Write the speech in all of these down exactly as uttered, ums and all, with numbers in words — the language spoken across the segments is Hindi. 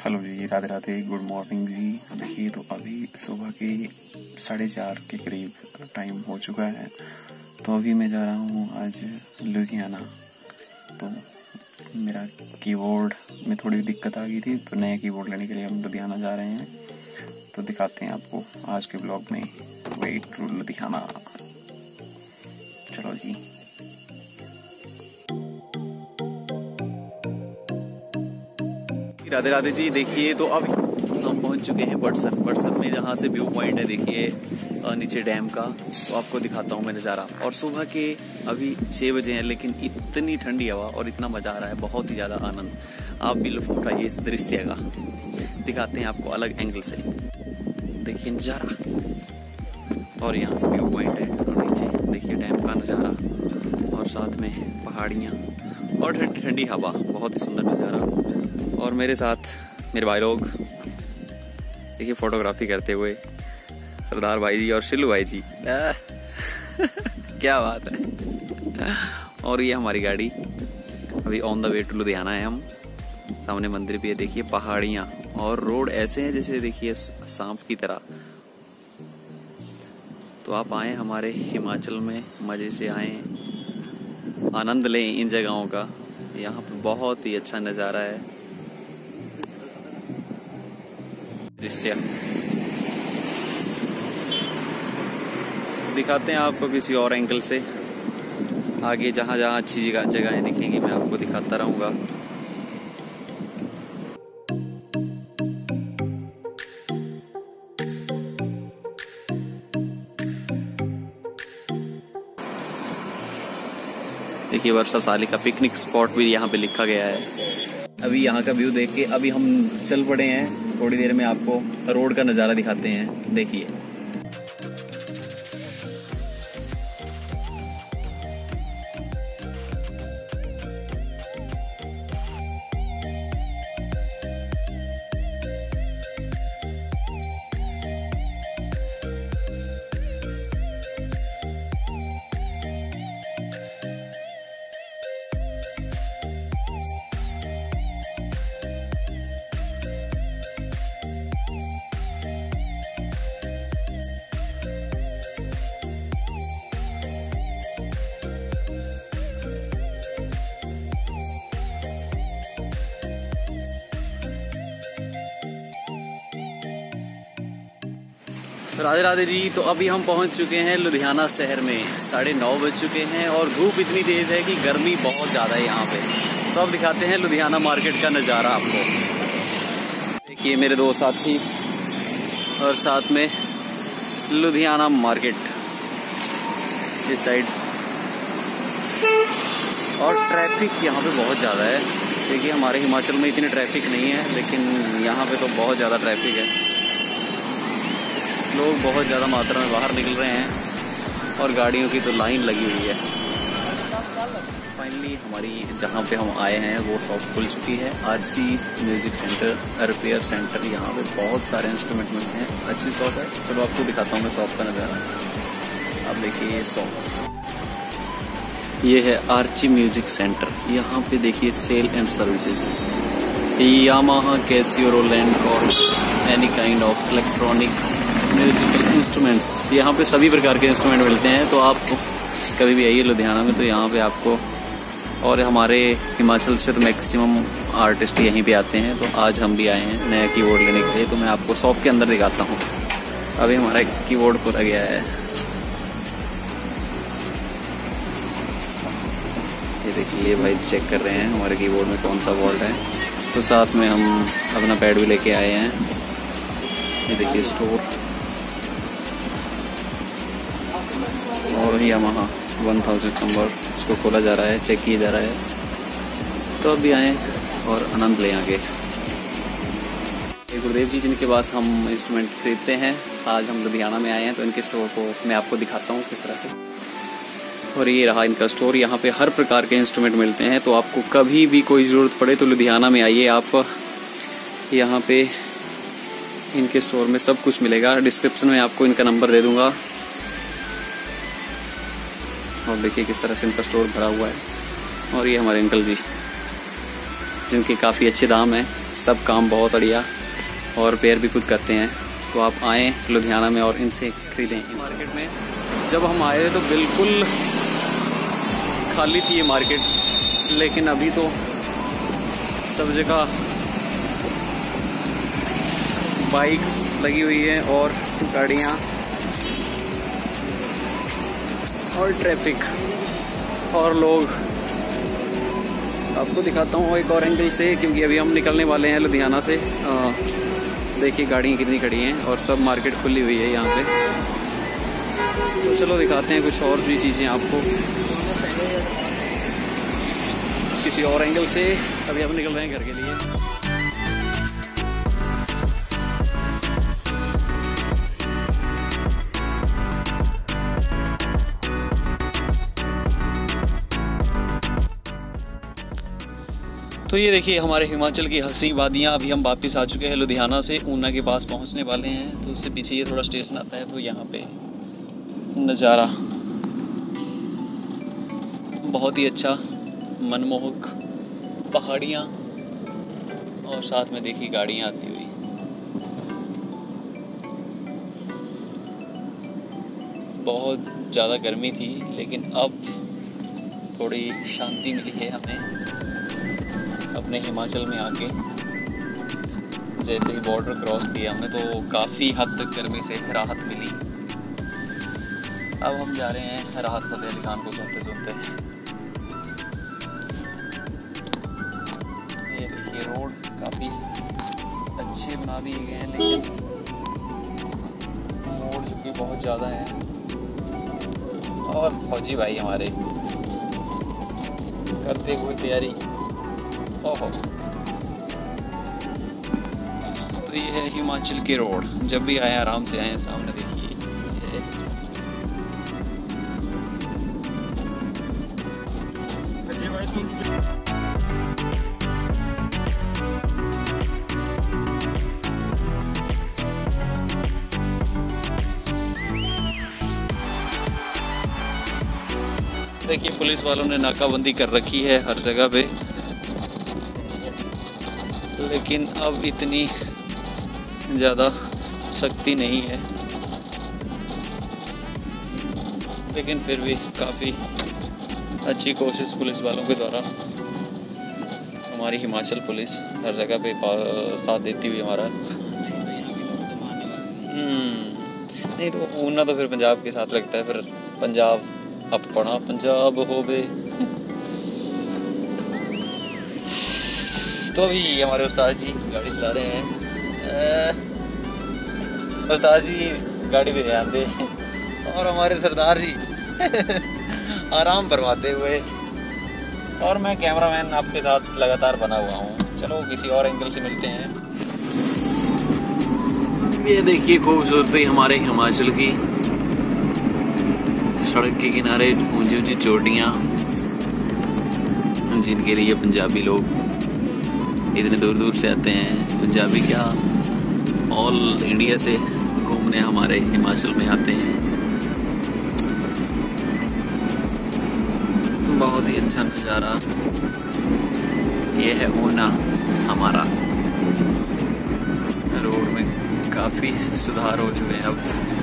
हेलो जी, राधे राधे, गुड मॉर्निंग जी। देखिए तो अभी सुबह के साढ़े चार के करीब टाइम हो चुका है। तो अभी मैं जा रहा हूँ आज लुधियाना। तो मेरा कीबोर्ड में थोड़ी दिक्कत आ गई थी, तो नया कीबोर्ड लेने के लिए हम लुधियाना जा रहे हैं। तो दिखाते हैं आपको आज के ब्लॉग में। वेट टू लुधियाना, चलो जी। राधे राधे जी। देखिए तो अब हम पहुंच चुके हैं बड़सर। बड़सर में जहाँ से व्यू पॉइंट है, देखिए नीचे डैम का, तो आपको दिखाता हूँ मैं नज़ारा। और सुबह के अभी छः बजे हैं, लेकिन इतनी ठंडी हवा और इतना मज़ा आ रहा है, बहुत ही ज़्यादा आनंद। आप भी लुत्फ उठाइए इस दृश्य का। दिखाते हैं आपको अलग एंगल से, देखिए नज़ारा। और यहाँ से व्यू पॉइंट है, और नीचे देखिए डैम का नज़ारा, और साथ में पहाड़ियाँ और ठंडी ठंडी हवा, बहुत ही सुंदर नज़ारा। और मेरे साथ मेरे भाई लोग देखिए फोटोग्राफी करते हुए, सरदार भाई जी और शिल्लू भाई जी। क्या बात है। और ये हमारी गाड़ी, अभी on the way to Ludhiana है हम। सामने मंदिर भी है, देखिए पहाड़ियाँ और रोड ऐसे हैं जैसे देखिए सांप की तरह। तो आप आए हमारे हिमाचल में, मज़े से आए, आनंद लें इन जगहों का। यहाँ पर बहुत ही अच्छा नज़ारा है, दृश्य। दिखाते हैं आपको किसी और एंगल से। आगे जहाँ जहाँ अच्छी जगह जगहें दिखेंगी मैं आपको दिखाता रहूँगा। देखिए वर्षा साली का पिकनिक स्पॉट भी यहाँ पे लिखा गया है। अभी यहाँ का व्यू देख के अभी हम चल पड़े हैं। थोड़ी देर में आपको रोड का नज़ारा दिखाते हैं, देखिए। राधे राधे जी। तो अभी हम पहुंच चुके हैं लुधियाना शहर में। साढ़े नौ बज चुके हैं और धूप इतनी तेज है कि गर्मी बहुत ज़्यादा है यहाँ पे। तो अब दिखाते हैं लुधियाना मार्केट का नज़ारा आपको। देखिए मेरे दो साथी, और साथ में लुधियाना मार्केट इस साइड। और ट्रैफिक यहाँ पे बहुत ज़्यादा है। देखिए हमारे हिमाचल में इतनी ट्रैफिक नहीं है, लेकिन यहाँ पे तो बहुत ज़्यादा ट्रैफिक है। लोग बहुत ज़्यादा मात्रा में बाहर निकल रहे हैं और गाड़ियों की तो लाइन लगी हुई है। फाइनली हमारी जहाँ पे हम आए हैं वो शॉप खुल चुकी है, आरची म्यूजिक सेंटर रिपेयर सेंटर। यहाँ पे बहुत सारे इंस्ट्रूमेंट मिलते हैं, अच्छी शॉप है। चलो आपको दिखाता हूँ मैं शॉप का नज़ारा। आप देखिए ये शॉप, ये है आरची म्यूजिक सेंटर। यहाँ पे देखिए sale and services, Yamaha, Casio, Roland और any kind of electronic musical instruments. यहाँ पे सभी प्रकार के इंस्ट्रूमेंट मिलते हैं। तो आप कभी भी आइए लुधियाना में तो यहाँ पे आपको, और हमारे हिमाचल से तो मैक्सिमम आर्टिस्ट यहीं पे आते हैं। तो आज हम भी आए हैं नया कीबोर्ड लेने के लिए। तो मैं आपको शॉप के अंदर दिखाता हूँ। अभी हमारा कीबोर्ड पूरा गया है, ये देखिए। ये भाई चेक कर रहे हैं हमारे कीबोर्ड में कौन सा फॉल्ट है। तो साथ में हम अपना पैड भी लेके आए हैं। ये देखिए स्टोर, और यामाहा वन थाउजेंड नंबर, इसको खोला जा रहा है, चेक किया जा रहा है। तो अभी आए और आनंद ले आगे। गुरुदेव जी जिनके पास हम इंस्ट्रूमेंट खरीदते हैं, आज हम लुधियाना में आए हैं। तो इनके स्टोर को मैं आपको दिखाता हूँ किस तरह से। और ये रहा इनका स्टोर। यहाँ पे हर प्रकार के इंस्ट्रूमेंट मिलते हैं। तो आपको कभी भी कोई ज़रूरत पड़े तो लुधियाना में आइए आप। यहाँ पे इनके स्टोर में सब कुछ मिलेगा। डिस्क्रिप्शन में आपको इनका नंबर दे दूँगा। और देखिए किस तरह से इनका स्टोर भरा हुआ है। और ये हमारे अंकल जी जिनके काफ़ी अच्छे दाम हैं। सब काम बहुत बढ़िया और रिपेयर भी खुद करते हैं। तो आप आएँ लुधियाना में और इनसे खरीदें। मार्केट में जब हम आए तो बिल्कुल खाली थी ये मार्केट, लेकिन अभी तो सब जगह बाइक्स लगी हुई हैं और गाड़ियाँ और ट्रैफिक और लोग। आपको दिखाता हूँ एक और एंगल से, क्योंकि अभी हम निकलने वाले हैं लुधियाना से। आ, देखिए गाड़ियाँ कितनी खड़ी हैं और सब मार्केट खुली हुई है यहाँ पे। तो चलो दिखाते हैं कुछ और भी चीज़ें आपको किसी और एंगल से। अभी हम निकल रहे हैं घर के लिए। तो ये देखिए हमारे हिमाचल की हंसी वादियाँ। अभी हम वापस आ चुके हैं लुधियाना से, ऊना के पास पहुंचने वाले हैं। तो उससे पीछे ये थोड़ा स्टेशन आता है, तो यहाँ पे नज़ारा बहुत ही अच्छा, मनमोहक पहाड़ियाँ और साथ में देखिए गाड़ियाँ आती हुई। बहुत ज़्यादा गर्मी थी, लेकिन अब थोड़ी शांति मिली है हमें अपने हिमाचल में आके। जैसे ही बॉर्डर क्रॉस किया हमने तो काफ़ी हद तक गर्मी से राहत मिली। अब हम जा रहे हैं राहत फ़तेह अली खान को सुनते सुनते। ये देखिए रोड काफ़ी अच्छे बना दिए गए हैं, लेकिन मोड़ जो कि बहुत ज़्यादा है। और फौजी भाई हमारे करते हुए तैयारी। ओहो, तो ये है हिमाचल के रोड। जब भी आए आराम से आए। सामने देखिए देखिए पुलिस वालों ने नाकाबंदी कर रखी है हर जगह पे, लेकिन अब इतनी ज़्यादा सख्ती नहीं है। लेकिन फिर भी काफ़ी अच्छी कोशिश पुलिस वालों के द्वारा। हमारी हिमाचल पुलिस हर जगह पे साथ देती हुई हमारा। नहीं तो ऊना तो फिर पंजाब के साथ लगता है, फिर पंजाब अपना पंजाब होवे। तो अभी हमारे उस्ताद जी गाड़ी चला रहे हैं। उस्ताद जी गाड़ी पे ध्यान दे, और हमारे सरदार जी आराम फरमाते हुए, और मैं कैमरामैन आपके साथ लगातार बना हुआ हूँ। चलो किसी और एंगल से मिलते हैं। ये देखिए खूबसूरती हमारे हिमाचल की। सड़क के किनारे ऊंची ऊंची चोटियाँ, जिनके लिए पंजाबी लोग इतने दूर दूर से आते हैं। पंजाबी क्या, ऑल इंडिया से घूमने हमारे हिमाचल में आते हैं। बहुत ही अच्छा नज़ारा। ये है ऊना हमारा। रोड में काफ़ी सुधार हो चुके हैं अब।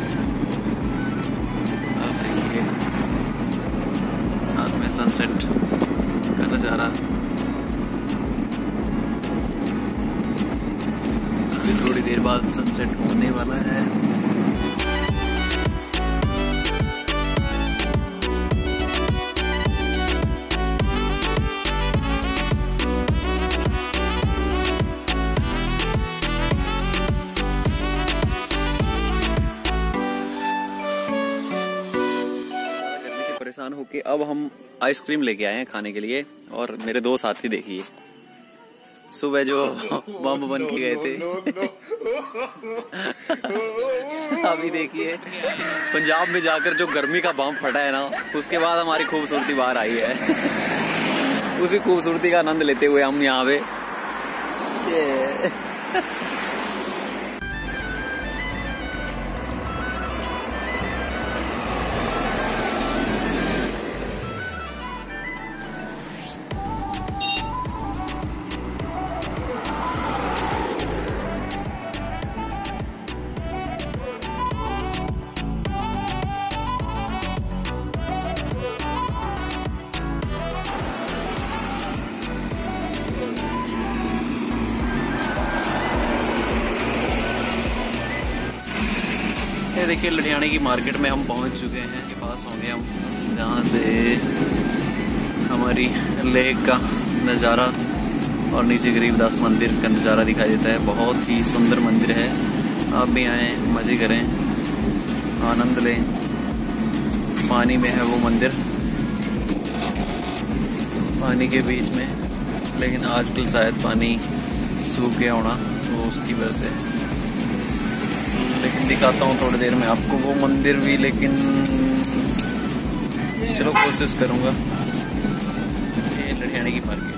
आप देखिए साथ में सनसेट का नज़ारा। अभी थोड़ी देर बाद सनसेट होने वाला है। गर्मी से परेशान होके अब हम आइसक्रीम लेके आए हैं खाने के लिए। और मेरे दो साथी देखिए सुबह जो बम बन के गए थे, अभी देखिए पंजाब में जाकर जो गर्मी का बम फटा है ना, उसके बाद हमारी खूबसूरती बाहर आई है। उसी खूबसूरती का आनंद लेते हुए हम यहाँ पे ये देखिए लुधियाना की मार्केट में हम पहुंच चुके हैं, के पास होंगे हम, जहाँ से हमारी लेक का नज़ारा और नीचे गरीबदास मंदिर का नज़ारा दिखाई देता है। बहुत ही सुंदर मंदिर है, आप भी आएँ, मज़े करें, आनंद लें। पानी में है वो मंदिर, पानी के बीच में, लेकिन आजकल शायद पानी सूख गया होना वो उसकी वजह से। लेकिन दिखाता हूँ थोड़ी देर में आपको वो मंदिर भी, लेकिन चलो कोशिश करूँगा। ये लुधियाना की मार्केट।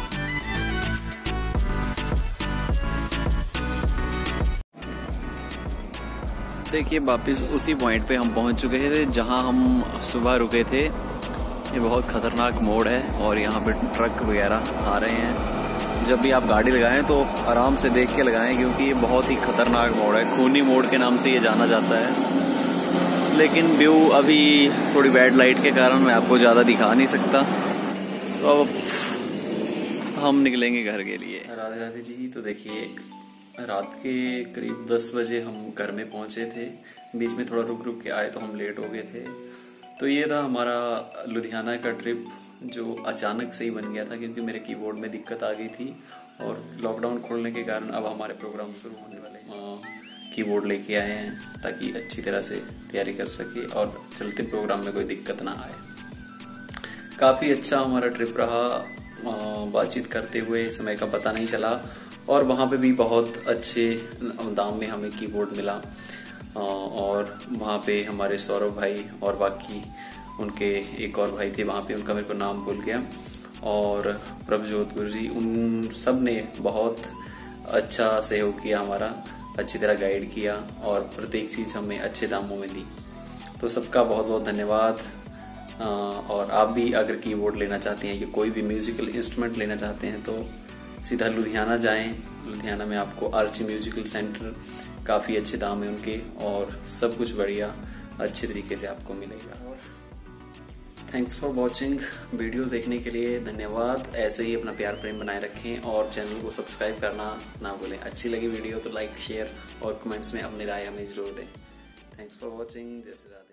देखिए वापस उसी पॉइंट पे हम पहुंच चुके थे जहां हम सुबह रुके थे। ये बहुत ख़तरनाक मोड़ है और यहाँ पे ट्रक वगैरह आ रहे हैं। जब भी आप गाड़ी लगाएं तो आराम से देख के लगाएं, क्योंकि ये बहुत ही ख़तरनाक मोड़ है। खूनी मोड़ के नाम से ये जाना जाता है, लेकिन व्यू अभी थोड़ी बैड लाइट के कारण मैं आपको ज़्यादा दिखा नहीं सकता। तो अब हम निकलेंगे घर के लिए। राधे राधे जी। तो देखिए रात के करीब दस बजे हम घर में पहुंचे थे, बीच में थोड़ा रुक रुक के आए तो हम लेट हो गए थे। तो ये था हमारा लुधियाना का ट्रिप, जो अचानक से ही बन गया था क्योंकि मेरे कीबोर्ड में दिक्कत आ गई थी और लॉकडाउन खोलने के कारण अब हमारे प्रोग्राम शुरू होने वाले। कीबोर्ड लेके आए हैं ताकि अच्छी तरह से तैयारी कर सके और चलते प्रोग्राम में कोई दिक्कत ना आए। काफ़ी अच्छा हमारा ट्रिप रहा, बातचीत करते हुए समय का पता नहीं चला और वहाँ पे भी बहुत अच्छे दाम में हमें कीबोर्ड मिला। और वहाँ पे हमारे सौरभ भाई और बाकी उनके एक और भाई थे वहाँ पे, उनका मेरे को नाम भूल गया, और प्रभजोत गुरु जी, उन सब ने बहुत अच्छा सहयोग किया हमारा, अच्छी तरह गाइड किया और प्रत्येक चीज़ हमें अच्छे दामों में दी। तो सबका बहुत बहुत धन्यवाद। और आप भी अगर कीबोर्ड लेना चाहते हैं या कोई भी म्यूजिकल इंस्ट्रूमेंट लेना चाहते हैं तो सीधा लुधियाना जाएं। लुधियाना में आपको आर्ची म्यूजिकल सेंटर, काफ़ी अच्छे दाम है उनके और सब कुछ बढ़िया अच्छे तरीके से आपको मिलेगा। और थैंक्स फॉर वॉचिंग। वीडियो देखने के लिए धन्यवाद। ऐसे ही अपना प्यार प्रेम बनाए रखें और चैनल को सब्सक्राइब करना ना भूलें। अच्छी लगी वीडियो तो लाइक, शेयर और कमेंट्स में अपनी राय हमें ज़रूर दें। Thanks for watching. जय श्री राधे।